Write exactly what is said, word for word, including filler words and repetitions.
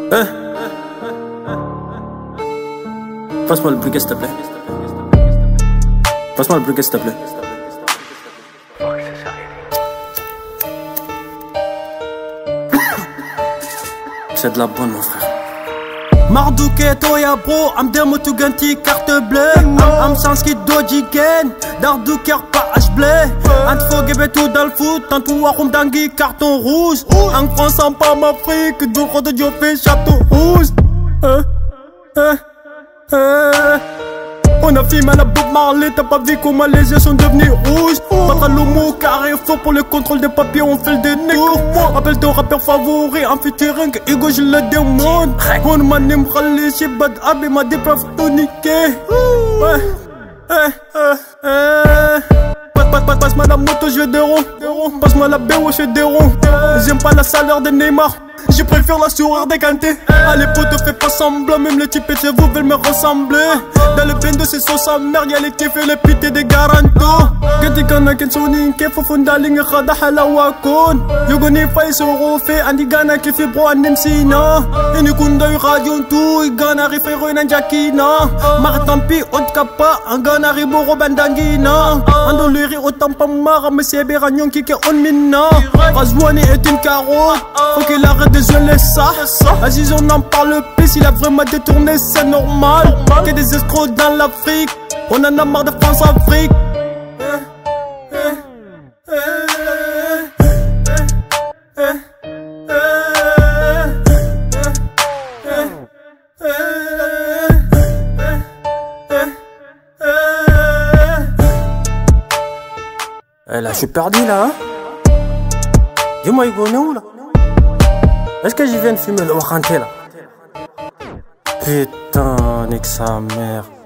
Eh, passe-moi le briquet s'il te plaît. Passe-moi le briquet s'il te plaît. C'est de la bonne mon frère. Mardouke toya bro, am demo to ganti carte bleue. Am sans qui doji gen, dardouker pas H blé. Ant fogebe tout dans le foot, tant tout warum dangi carton rouge. En France en pas m'Afrique, du rote de fait château rouge. Euh, euh, euh. On a filmé la Bob Marley, t'as pas vu comment les yeux sont devenus rouges. Pas l'homo carré fort pour le contrôle des papiers, on fait le dénigre. Rappelle ton rappeur favori, en featuring, Ego je le demande. On m'a nem râlé, j'ai bad habit, m'a des profs tout niqué. Ouais, eh, eh, eh. Passe-moi la moto, je vais des ronds. Passe-moi la B O, je fais des ronds. J'aime pas la salaire de Neymar, je préfère la sourire décantée. Allez potes, fais pas semblant, même les types et vous veulent me ressembler. Dans le bendo c'est son sa mère, y'a les kiffs et les pités des garantos. Gati kana ken sonin ke fofundaling khada halawakon. Yugoni fay soro fe andi gana ke fi bro anem sina. Eni kundoy radio tout igana rifero nan jakina. Mar tampi on kapa angana riboro bandangina. Ando liri autant pas mar me sebe ranyon ki ke on minna. Razwani est une carotte, faut qu'il arrête de jouer ça. Aziz on en parle plus, il a vraiment détourné, c'est normal. Que des escrocs dans l'Afrique, on en a marre de France-Afrique. Eh là, je suis perdu là, hein. Dis-moi, il est où là? Est-ce que j'y viens de fumer le Oranté là? Putain, nique sa mère.